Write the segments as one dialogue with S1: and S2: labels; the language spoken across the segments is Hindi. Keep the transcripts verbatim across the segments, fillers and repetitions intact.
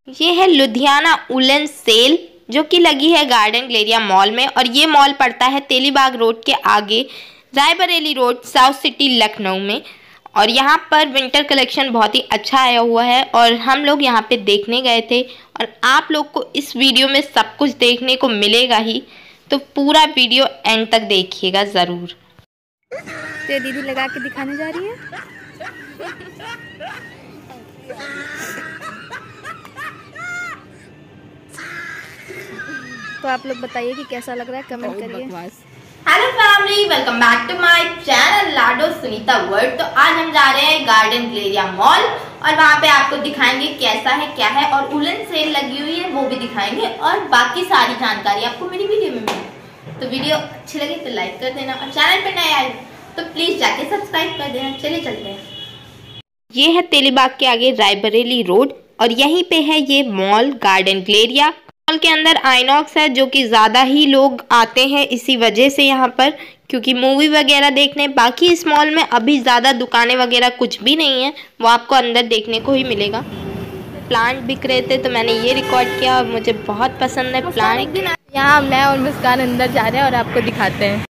S1: ये है लुधियाना उलन सेल जो कि लगी है गार्डन ग्लेरिया मॉल में, और ये मॉल पड़ता है तेलीबाग रोड के आगे Raebareli road south city Lucknow में। और यहाँ पर विंटर कलेक्शन बहुत ही अच्छा आया हुआ है और हम लोग यहाँ पे देखने गए थे, और आप लोग को इस वीडियो में सब कुछ देखने को मिलेगा ही, तो पूरा वीडियो एंड तक देखिएगा ज़रूर।
S2: तो दीदी लगा के दिखाने जा रही है। तो आप लोग बताइए कि कैसा लग रहा है, कमेंट करिए।
S1: Hello family, welcome back to my channel Lado Sunita world. तो आज हम जा रहे हैं गार्डन ग्लेरिया मॉल और वहाँ पे आपको दिखाएंगे कैसा है क्या है, और उलन सेल लगी हुई है वो भी दिखाएंगे, और बाकी सारी जानकारी आपको मेरी वीडियो में मिलेगी। तो वीडियो अच्छी लगी तो लाइक कर देना, और चैनल पे नए आए तो प्लीज जाके सब्सक्राइब कर देना। चलिए चलते हैं। ये है तेलीबाग के आगे रायबरेली रोड, और यहीं पे है ये मॉल गार्डन ग्लेरिया। मॉल के अंदर आइनॉक्स है जो कि ज़्यादा ही लोग आते हैं इसी वजह से यहाँ पर, क्योंकि मूवी वगैरह देखने। बाकी इस मॉल में अभी ज़्यादा दुकानें वगैरह कुछ भी नहीं है, वो आपको अंदर देखने को ही मिलेगा। प्लांट बिक रहे थे तो मैंने ये रिकॉर्ड किया, और मुझे बहुत पसंद है प्लांट।
S2: यहाँ मैं और मुस्कान अंदर जा रहे हैं और आपको दिखाते हैं।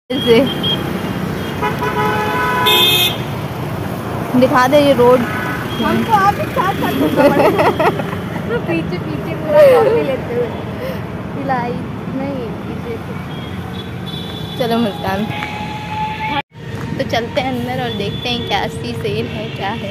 S2: दिखा दे ये रोड। हमको आप साथ साथ पीछे पीछे पूरा कॉफी लेते हुए पिलाई नहीं पीछे। चलो मुस्कान, तो चलते हैं अंदर और देखते हैं क्या सी सेल है क्या है,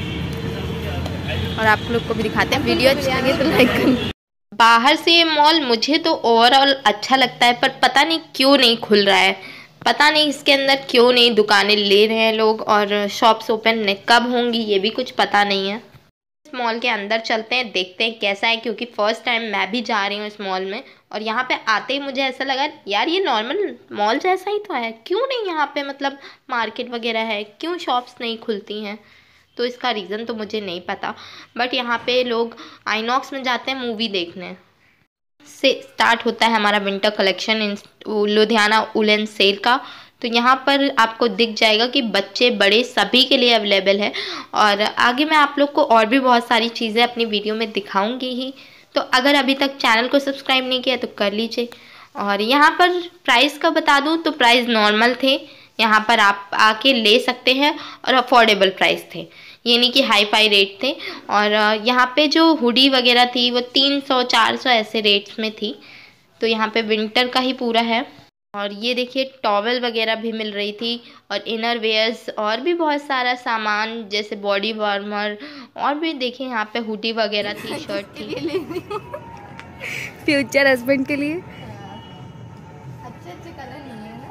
S2: और आप लोग को भी दिखाते हैं। वीडियो अच्छी लगे तो लाइक करना।
S1: बाहर से ये मॉल मुझे तो ओवरऑल अच्छा लगता है, पर पता नहीं क्यों नहीं खुल रहा है। पता नहीं इसके अंदर क्यों नहीं दुकानें ले रहे हैं लोग, और शॉप्स ओपन कब होंगी ये भी कुछ पता नहीं है। इस मॉल के अंदर चलते हैं, देखते हैं कैसा है, क्योंकि फर्स्ट टाइम मैं भी जा रही हूँ इस मॉल में। और यहाँ पे आते ही मुझे ऐसा लगा यार ये नॉर्मल मॉल जैसा ही तो है, क्यों नहीं यहाँ पे मतलब मार्केट वगैरह है, क्यों शॉप्स नहीं खुलती हैं। तो इसका रीज़न तो मुझे नहीं पता, बट यहाँ पे लोग आइनॉक्स में जाते हैं मूवी देखने। से स्टार्ट होता है हमारा winter collection in Ludhiana woollen sale का। तो यहाँ पर आपको दिख जाएगा कि बच्चे बड़े सभी के लिए अवेलेबल है, और आगे मैं आप लोग को और भी बहुत सारी चीज़ें अपनी वीडियो में दिखाऊंगी ही। तो अगर अभी तक चैनल को सब्सक्राइब नहीं किया तो कर लीजिए। और यहाँ पर प्राइस का बता दूँ तो प्राइस नॉर्मल थे, यहाँ पर आप आके ले सकते हैं, और अफोर्डेबल प्राइस थे, ये नहीं कि हाई फाई रेट थे। और यहाँ पे जो हुडी वगैरह थी वो तीन सौ चार सौ ऐसे रेट्स में थी। तो यहाँ पे विंटर का ही पूरा है। और ये देखिए टॉवल वगैरह भी मिल रही थी, और इनर वेयर्स, और भी बहुत सारा सामान जैसे बॉडी वार्मर, और भी देखिए यहाँ पे हुडी वगैरह थी, शर्ट थी।
S2: फ्यूचर हस्बैंड के लिए
S1: अच्छे अच्छे कलर नहीं है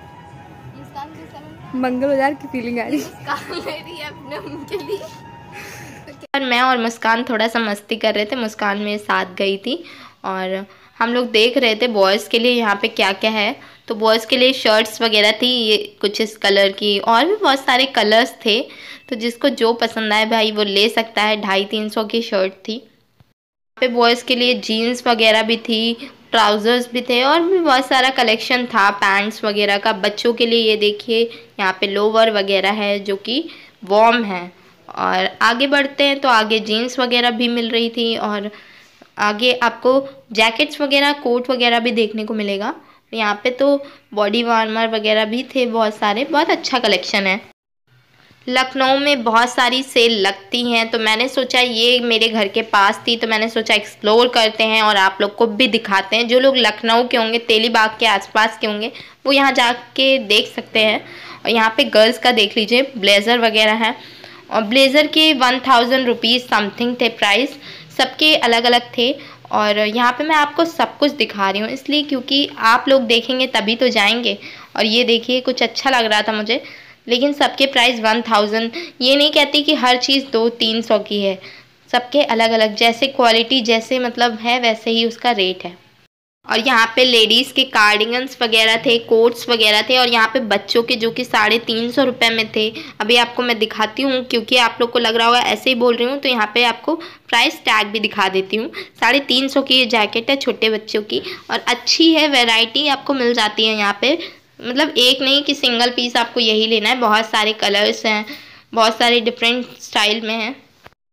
S1: ना,
S2: मंगल बाजार की फीलिंग आ रही
S1: है अपने उनके लिए। और मैं और मुस्कान थोड़ा सा मस्ती कर रहे थे, मुस्कान मेरे साथ गई थी, और हम लोग देख रहे थे बॉयज़ के लिए यहाँ पे क्या क्या है। तो बॉयज़ के लिए शर्ट्स वगैरह थी, ये कुछ इस कलर की, और भी बहुत सारे कलर्स थे। तो जिसको जो पसंद आए भाई वो ले सकता है। ढाई तीन सौ की शर्ट थी। यहाँ पे बॉयज़ के लिए जीन्स वगैरह भी थी, ट्राउज़र्स भी थे, और भी बहुत सारा कलेक्शन था पैंट्स वगैरह का। बच्चों के लिए ये देखिए यहाँ पे लोवर वगैरह है जो कि वार्म है। और आगे बढ़ते हैं तो आगे जीन्स वगैरह भी मिल रही थी, और आगे आपको जैकेट्स वगैरह कोट वगैरह भी देखने को मिलेगा। यहाँ पे तो बॉडी वार्मर वगैरह भी थे बहुत सारे, बहुत अच्छा कलेक्शन है। लखनऊ में बहुत सारी सेल लगती हैं, तो मैंने सोचा ये मेरे घर के पास थी, तो मैंने सोचा एक्सप्लोर करते हैं और आप लोग को भी दिखाते हैं। जो लोग लखनऊ के होंगे, तेलीबाग के आसपास के होंगे, वो यहाँ जाके देख सकते हैं। और यहाँ पे गर्ल्स का देख लीजिए, ब्लेज़र वगैरह है, और ब्लेज़र के वन थाउजेंड रुपीज़ समथिंग थे प्राइस, सबके अलग अलग थे। और यहाँ पे मैं आपको सब कुछ दिखा रही हूँ इसलिए क्योंकि आप लोग देखेंगे तभी तो जाएंगे। और ये देखिए कुछ अच्छा लग रहा था मुझे, लेकिन सबके प्राइस वन थाउजेंड। ये नहीं कहती कि हर चीज़ दो तीन सौ की है, सबके अलग अलग, जैसे क्वालिटी जैसे मतलब है वैसे ही उसका रेट है। और यहाँ पे लेडीज़ के कार्डिगन्स वगैरह थे, कोट्स वगैरह थे, और यहाँ पे बच्चों के जो कि साढ़े तीन सौ रुपये में थे। अभी आपको मैं दिखाती हूँ, क्योंकि आप लोग को लग रहा होगा ऐसे ही बोल रही हूँ, तो यहाँ पे आपको प्राइस टैग भी दिखा देती हूँ। साढ़े तीन सौ की ये जैकेट है छोटे बच्चों की, और अच्छी है, वैरायटी आपको मिल जाती है यहाँ पे। मतलब एक नहीं कि सिंगल पीस आपको यही लेना है, बहुत सारे कलर्स हैं, बहुत सारे डिफरेंट स्टाइल में हैं।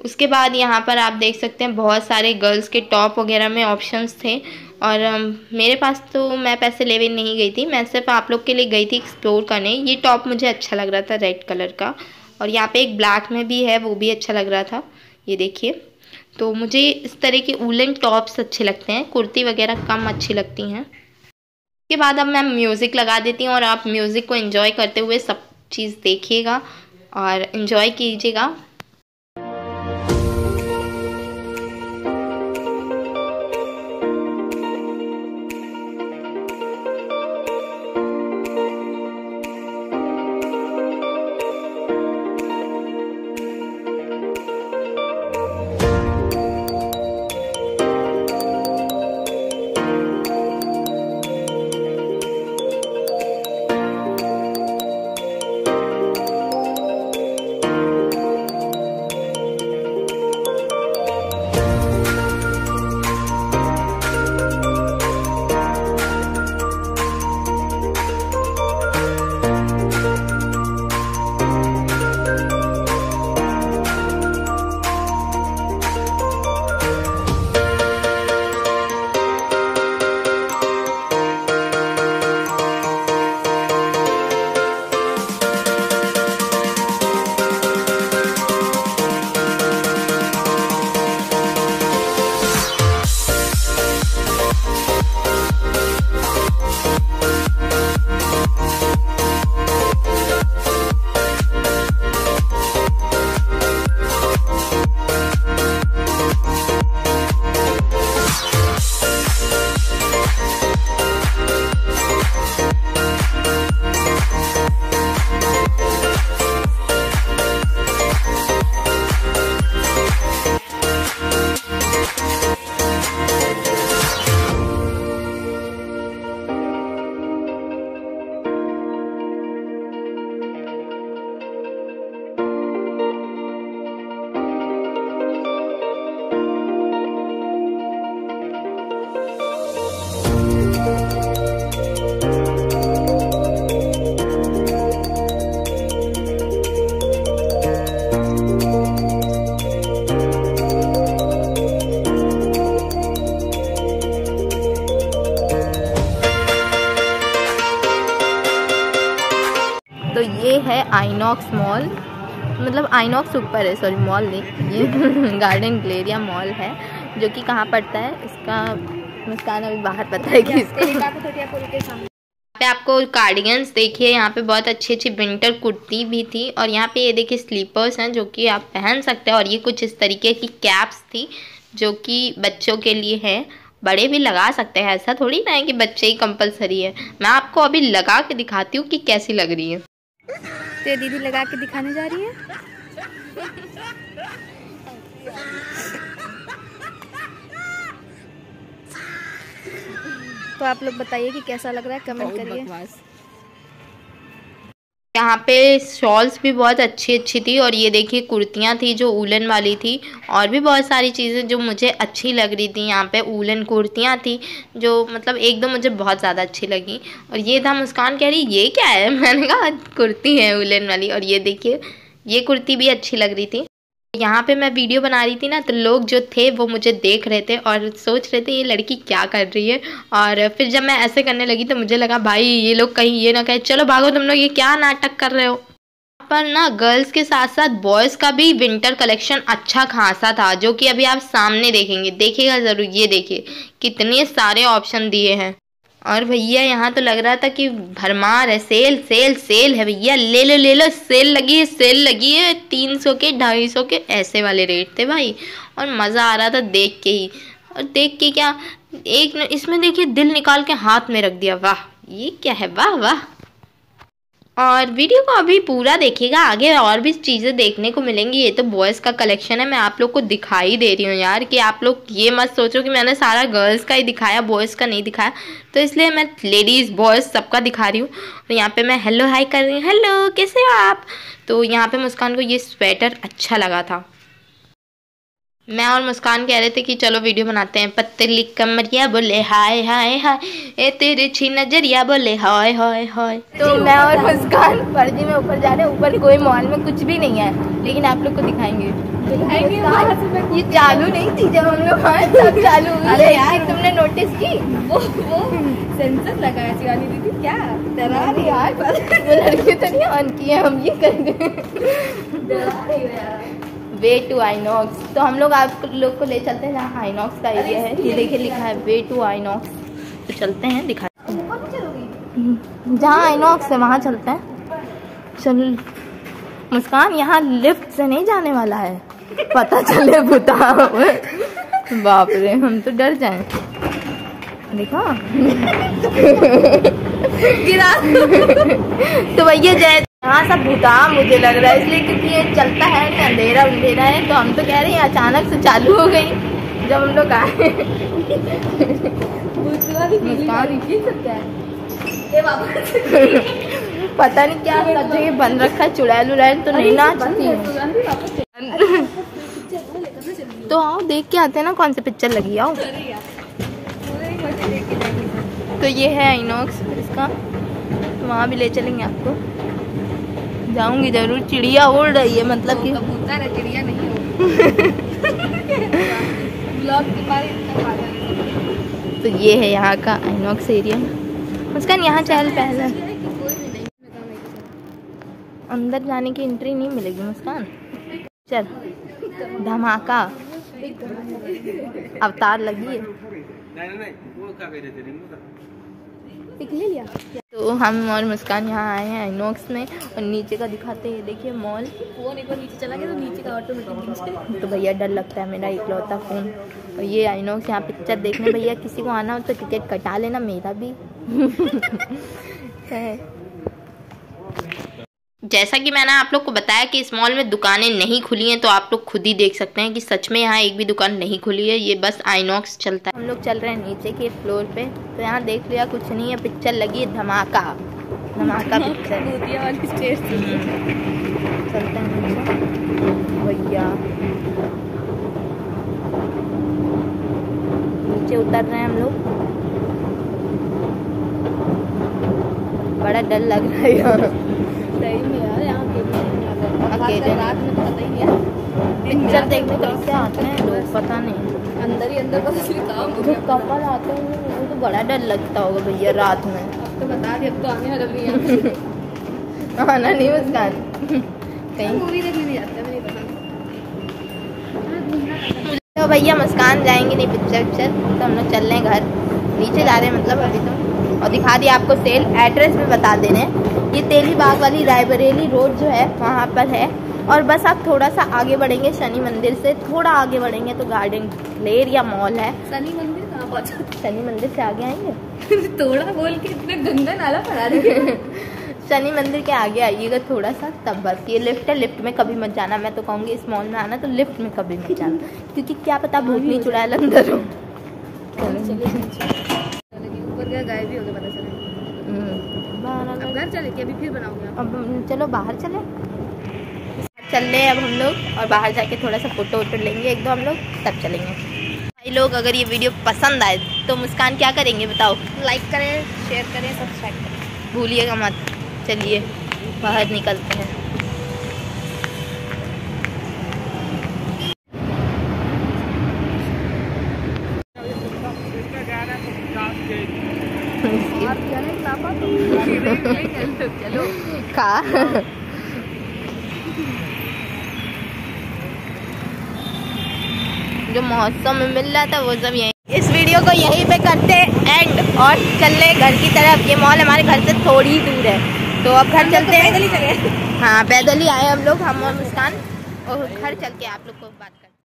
S1: उसके बाद यहाँ पर आप देख सकते हैं बहुत सारे गर्ल्स के टॉप वगैरह में ऑप्शंस थे, और um, मेरे पास तो मैं पैसे लेवे नहीं गई थी, मैं सिर्फ आप लोग के लिए गई थी एक्सप्लोर करने। ये टॉप मुझे अच्छा लग रहा था रेड कलर का, और यहाँ पे एक ब्लैक में भी है, वो भी अच्छा लग रहा था। ये देखिए, तो मुझे इस तरह के वूलन टॉप्स अच्छे लगते हैं, कुर्ती वगैरह कम अच्छी लगती हैं। उसके बाद अब मैं म्यूज़िक लगा देती हूँ और आप म्यूज़िक को एंजॉय करते हुए सब चीज़ देखिएगा और एंजॉय कीजिएगा। तो ये है आइनॉक्स मॉल, मतलब आइनॉक्स ऊपर है, सॉरी मॉल नहीं, ये गार्डन ग्लेरिया मॉल है जो कि कहाँ पड़ता है इसका मुस्कान अभी बाहर बताएगी इसको। यहाँ पे आपको कार्डिगन्स देखिए, यहाँ पे बहुत अच्छी अच्छी विंटर कुर्ती भी थी, और यहाँ पे ये देखिए स्लीपर्स हैं जो कि आप पहन सकते हैं, और ये कुछ इस तरीके की कैप्स थी जो कि बच्चों के लिए है, बड़े भी लगा सकते हैं, ऐसा थोड़ी ना है कि बच्चे ही कंपलसरी है। मैं आपको अभी लगा के दिखाती हूँ कि कैसी लग रही है।
S2: तो दीदी लगा के दिखाने जा रही है। तो आप लोग बताइए कि कैसा लग रहा है, कमेंट करिए।
S1: यहाँ पे शॉल्स भी बहुत अच्छी अच्छी थी, और ये देखिए कुर्तियाँ थी जो वूलन वाली थी, और भी बहुत सारी चीज़ें जो मुझे अच्छी लग रही थी। यहाँ पे वूलन कुर्तियाँ थी जो मतलब एकदम मुझे बहुत ज़्यादा अच्छी लगी। और ये था, मुस्कान कह रही ये क्या है, मैंने कहा कुर्ती है वूलन वाली, और ये देखिए ये कुर्ती भी अच्छी लग रही थी। यहाँ पे मैं वीडियो बना रही थी ना, तो लोग जो थे वो मुझे देख रहे थे और सोच रहे थे ये लड़की क्या कर रही है। और फिर जब मैं ऐसे करने लगी तो मुझे लगा भाई ये लोग कहीं ये ना कहे चलो भागो तुम लोग, ये क्या नाटक कर रहे हो। पर ना गर्ल्स के साथ साथ बॉयज़ का भी विंटर कलेक्शन अच्छा खासा था, जो कि अभी आप सामने देखेंगे, देखिएगा ज़रूर। ये देखिए कितने सारे ऑप्शन दिए हैं, और भैया यहाँ तो लग रहा था कि भरमार है, सेल सेल सेल है भैया, ले लो ले लो, सेल लगी है सेल लगी है, तीन सौ के ढाई सौ के ऐसे वाले रेट थे भाई, और मज़ा आ रहा था देख के ही। और देख के क्या, एक न, इसमें देखिए दिल निकाल के हाथ में रख दिया, वाह ये क्या है, वाह वाह। और वीडियो को अभी पूरा देखिएगा, आगे और भी चीज़ें देखने को मिलेंगी। ये तो बॉयज़ का कलेक्शन है, मैं आप लोग को दिखाई दे रही हूँ यार, कि आप लोग ये मत सोचो कि मैंने सारा गर्ल्स का ही दिखाया, बॉयज़ का नहीं दिखाया, तो इसलिए मैं लेडीज़ बॉयज़ सबका दिखा रही हूँ। और यहाँ पे मैं हेलो हाई कर रही हूँ, हेलो कैसे हो आप। तो यहाँ पे मुस्कान को ये स्वेटर अच्छा लगा था। मैं और मुस्कान कह रहे थे कि चलो वीडियो बनाते हैं। पतली कमरिया बोले हाय हाय हाय, ए तेरे छी नजरिया बोले हाय हाय हाय। तो मैं और मुस्कान फर्जी में ऊपर जा रहे हैं। ऊपर कोई मॉल में कुछ भी नहीं है, लेकिन आप लोग को दिखाएंगे। ये चालू नहीं थी जब हम लोग आए तब चालू हुई।
S2: अरे यार
S1: तुमने नोटिस की
S2: वो वो सेंसर लगा है शिवानी दीदी क्या डरा रही यार
S1: वो लड़के तो नहीं ऑन किए हम ये कर गए।
S2: डरा रही है यार।
S1: Way to Inox. तो हम लोग आप लोग को ले चलते हैं जहाँ आइनॉक्स का एरिया है। ये देखिए लिखा है वे टू आइनॉक्स। तो चलते हैं दिखा जहाँ आइनॉक्स है वहाँ चलते हैं। चल मुस्कान यहाँ लिफ्ट से नहीं जाने वाला है पता चले बुता। बाप रे हम तो डर जाए। देखो
S2: गिरा
S1: तो भैया जय यहाँ सब भूता मुझे लग रहा है इसलिए क्योंकि ये चलता है नहीं अंधेरा अंधेरा है। तो हम तो कह रहे हैं अचानक से चालू हो गई जब हम लोग आए। पता नहीं क्या सब जगह बंद रखा है। चुड़ैल उड़ैल तो नहीं नाचती है। तो आओ देख के आते हैं ना कौन सी पिक्चर लगी। आओ तो ये है आइनॉक्स इसका। तो वहाँ भी ले चलेंगे आपको। जाऊंगी जरूर। चिड़िया उड़ रही है मतलब कि
S2: कबूतर है चिड़िया नहीं हो। ब्लॉग के बारे में।
S1: तो ये है यहाँ का आइनॉक्स एरिया। मुस्कान यहाँ चल पहले अंदर जाने की एंट्री नहीं मिलेगी मुस्कान। चल धमाका अवतार लगी है।
S2: ले लिया।
S1: तो हम और मुस्कान यहाँ आए हैं आइनॉक्स में और नीचे का दिखाते हैं। देखिए मॉल।
S2: फोन एक बार नीचे चला गया तो नीचे का ऑटोमेटिक।
S1: तो भैया डर लगता है मेरा इकलौता फ़ोन। और ये आइनॉक्स यहाँ पिक्चर देखने भैया किसी को आना हो तो टिकट कटा लेना मेरा भी। जैसा कि मैंने आप लोग को बताया कि इस मॉल में दुकानें नहीं खुली हैं तो आप लोग खुद ही देख सकते हैं कि सच में यहाँ एक भी दुकान नहीं खुली है। ये बस आइनॉक्स चलता है। हम लोग चल रहे हैं नीचे के फ्लोर पे। तो यहाँ देख लिया कुछ नहीं है। पिक्चर लगी है धमाका धमाका पिक्चर
S2: वाली स्टेज
S1: चलते हैं नीचे भैया। नीचे उतर रहे हैं हम लोग। बड़ा डर लग रहा है यहाँ।
S2: सही में यार यहाँ
S1: अकेले
S2: रात में पता ही नहीं।
S1: पिक्चर देखने कैसे आते हैं लोग पता नहीं।
S2: अंदर ही अंदर बस काम
S1: जो कपल आते हैं उनको तो बड़ा डर लगता होगा भैया रात में।
S2: अब तो बता दी अब तो आने वाला नहीं है।
S1: आना नहीं मुस्कान कहीं
S2: मूवी देखने नहीं जाते मुझे पता।
S1: तो भैया मुस्कान जाएंगे नहीं पिक्चर पिक्चर। तो हम लोग चल रहे हैं घर। नीचे जा रहे हैं मतलब अभी तो। और दिखा दिया आपको सेल। एड्रेस भी बता दे रहे हैं। ये तेली बाग वाली रायबरेली रोड जो है वहाँ पर है। और बस आप थोड़ा सा आगे बढ़ेंगे शनि मंदिर से थोड़ा आगे बढ़ेंगे तो गार्डन लेर या मॉल है।
S2: शनि मंदिर कहाँ पहुँचा?
S1: शनि मंदिर से आगे आएंगे।
S2: थोड़ा बोल के इतना गंदा नाला पड़ा रही है।
S1: शनि मंदिर के आगे आइएगा थोड़ा सा तब बस। ये लिफ्ट है। लिफ्ट में कभी मत जाना। मैं तो कहूँगी इस मॉल में आना तो लिफ्ट में कभी मत जाना क्योंकि क्या पता भूतनी चुड़ैल अंदर हो।
S2: ऊपर गया गायब भी हो गया पता चले। अब घर चले कि अभी फिर बनाऊंगा?
S1: अब चलो बाहर चले। चल रहे हैं अब हम लोग और बाहर जाके थोड़ा सा फोटो वोटो लेंगे एक दो हम लोग तब चलेंगे। भाई लोग अगर ये वीडियो पसंद आए तो मुस्कान क्या करेंगे बताओ?
S2: लाइक करें शेयर करें सब्सक्राइब करें
S1: भूलिएगा मत। चलिए बाहर निकलते हैं।
S2: चलो
S1: का जो महोत्सव में मिल रहा था वो सब यहीं। इस वीडियो को यहीं पे करते एंड और चल रहे घर की तरफ। ये मॉल हमारे घर से थोड़ी ही दूर है तो अब घर चलते हैं। हाँ पैदल ही आए हम लोग हम और मुस्कान और घर चल के आप लोग को बात